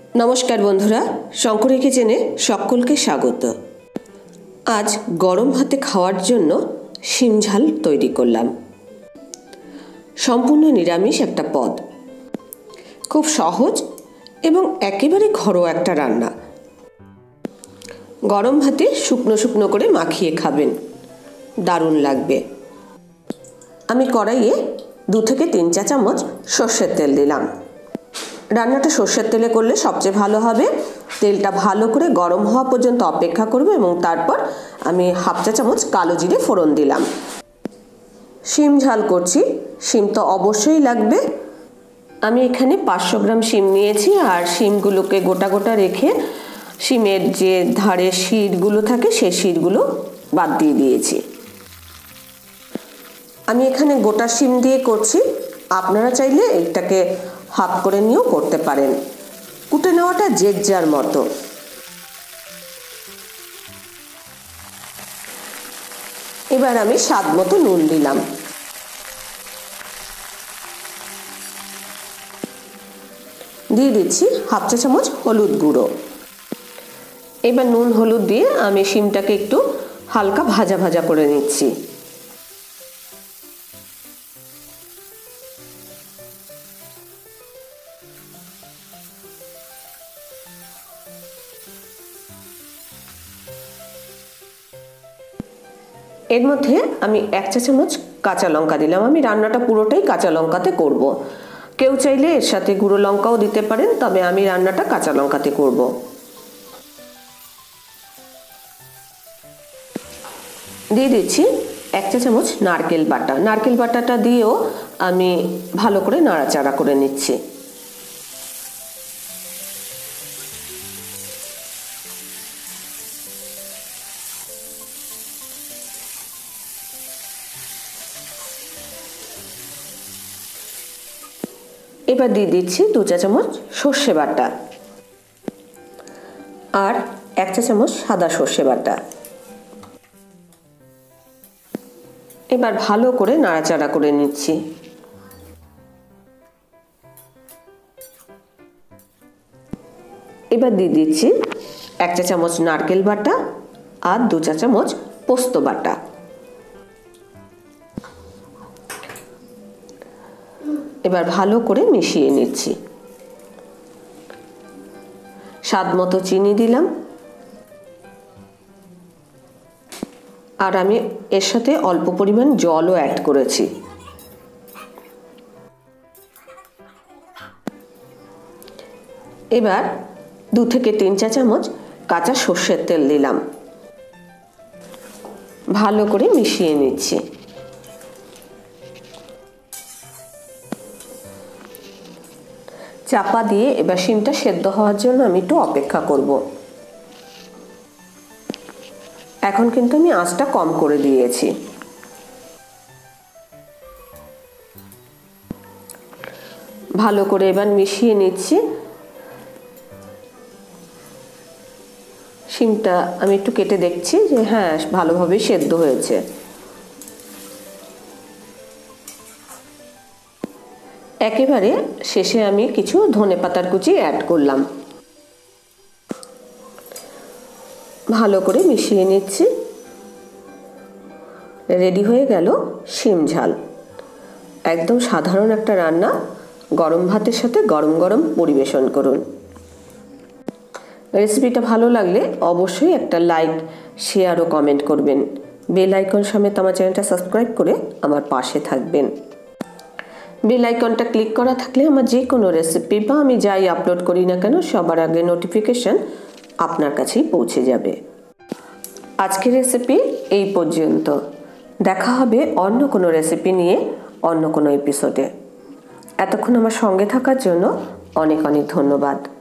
নমস্কার বন্ধুরা, শঙ্করী কিচেনে সকলকে স্বাগত। আজ গরম ভাতে খাওয়ার জন্য শিম ঝাল তৈরি করলাম। সম্পূর্ণ নিরামিষ একটা পদ, খুব সহজ এবং একেবারে ঘরোয়া একটা রান্না। গরম ভাতে শুকনো শুকনো করে মাখিয়ে খাবেন, দারুণ লাগবে। আমি কড়াইয়ে 2 থেকে 3 চা চামচ সর্ষের তেল দিলাম। রান্নাটা সর্ষের তেলে করলে সবচেয়ে ভালো হবে। তেলটা ভালো করে গরম হওয়া পর্যন্ত অপেক্ষা করব এবং তারপর আমি 1/2 চা চামচ কালো জিরে ফোড়ন দিলাম। শিম ঝাল করছি, শিম তো অবশ্যই লাগবে। আমি এখানে 500 গ্রাম শিম নিয়েছি আর শিমগুলোকে গোটা গোটা রেখে শিমের যে ধারে শিরগুলো থাকে সেই শিরগুলো বাদ দিয়ে দিয়েছি। আমি এখানে গোটা শিম দিয়ে করছি, আপনারা চাইলে এটাকে হাফ করে নিয়েও করতে পারেন। কুটে নেওয়াটা যে যার মতো। এবার আমি স্বাদ মতো নুন দিলাম। দিয়ে দিচ্ছি 1/2 চা চামচ হলুদ গুঁড়ো। এবার নুন হলুদ দিয়ে আমি শিমটাকে একটু হালকা ভাজা ভাজা করে নিচ্ছি। এর মধ্যে আমি 1 চা চামচ কাঁচা লঙ্কা দিলাম। আমি রান্নাটা পুরোটাই কাঁচা লঙ্কাতে করব। কেউ চাইলে এর সাথে গুঁড়ো লঙ্কাও দিতে পারেন, তবে আমি রান্নাটা কাঁচা লঙ্কাতে করব। দিয়ে দিচ্ছি 1 চা চামচ নারকেল বাটা। নারকেল বাটাটা দিয়েও আমি ভালো করে নাড়াচাড়া করে নিচ্ছি। এবার দিয়ে দিচ্ছি 2 চা চামচ সর্ষে বাটা আর 1 চা চামচ সাদা সর্ষে বাটা। এবার ভালো করে নাড়াচাড়া করে নিচ্ছি। এবার দিয়ে দিচ্ছি 1 চা চামচ নারকেল বাটা আর 2 চা চামচ পোস্ত বাটা। এবার ভালো করে মিশিয়ে নিচ্ছি। স্বাদ মতো চিনি দিলাম আর আমি এর সাথে অল্প পরিমাণ জলও অ্যাড করেছি। এবার 2 থেকে 3 চা চামচ কাঁচা সর্ষের তেল দিলাম। ভালো করে মিশিয়ে নিচ্ছি। চাপা দিয়ে এবার শিমটা সেদ্ধ হওয়ার জন্য আমি একটু অপেক্ষা করব। এখন কিন্তু আমি আঁচটা কম করে দিয়েছি। ভালো করে এবার মিশিয়ে নিচ্ছি। শিমটা আমি একটু কেটে দেখছি যে হ্যাঁ, ভালোভাবেই সেদ্ধ হয়েছে। একেবারে শেষে আমি কিছু ধনেপাতার কুচি অ্যাড করলাম। ভালো করে মিশিয়ে নিচ্ছি। রেডি হয়ে গেল শিম ঝাল। একদম সাধারণ একটা রান্না, গরম ভাতের সাথে গরম গরম পরিবেশন করুন। রেসিপিটা ভালো লাগলে অবশ্যই একটা লাইক, শেয়ার ও কমেন্ট করবেন। বেল আইকন সমেত আমার চ্যানেলটা সাবস্ক্রাইব করে আমার পাশে থাকবেন। বেল আইকনটা ক্লিক করা থাকলে আমার যে কোনো রেসিপি বা আমি যাই আপলোড করি না কেন সবার আগে নোটিফিকেশন আপনার কাছেই পৌঁছে যাবে। আজকের রেসিপি এই পর্যন্ত। দেখা হবে অন্য কোনো রেসিপি নিয়ে অন্য কোনো এপিসোডে। এতক্ষণ আমার সঙ্গে থাকার জন্য অনেক অনেক ধন্যবাদ।